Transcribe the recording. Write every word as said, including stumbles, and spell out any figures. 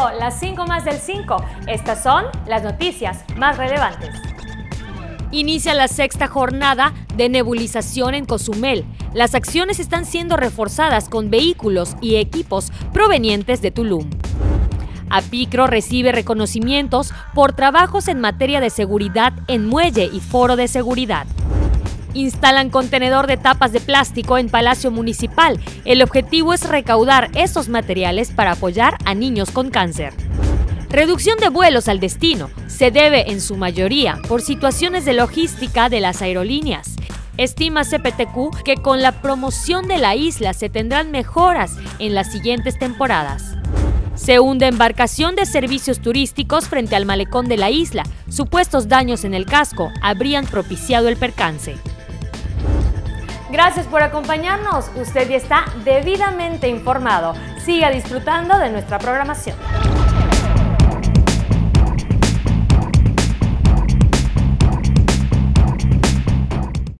llegó las cinco más del cinco. Estas son las noticias más relevantes. Inicia la sexta jornada de nebulización en Cozumel. Las acciones están siendo reforzadas con vehículos y equipos provenientes de Tulum. Apicro recibe reconocimientos por trabajos en materia de seguridad en muelle y foro de seguridad. Instalan contenedor de tapas de plástico en Palacio Municipal. El objetivo es recaudar esos materiales para apoyar a niños con cáncer. Reducción de vuelos al destino se debe en su mayoría por situaciones de logística de las aerolíneas. Estima C P T Q que con la promoción de la isla se tendrán mejoras en las siguientes temporadas. Se hunde embarcación de servicios turísticos frente al malecón de la isla. Supuestos daños en el casco habrían propiciado el percance. Gracias por acompañarnos. Usted ya está debidamente informado. Siga disfrutando de nuestra programación.